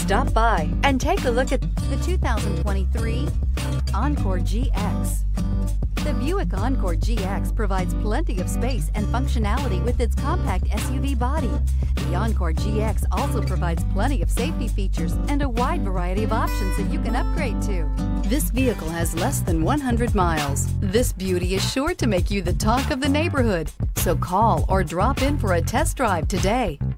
Stop by and take a look at the 2023 Encore GX. The Buick Encore GX provides plenty of space and functionality with its compact SUV body. The Encore GX also provides plenty of safety features and a wide variety of options that you can upgrade to. This vehicle has less than 100 miles. This beauty is sure to make you the talk of the neighborhood. So call or drop in for a test drive today.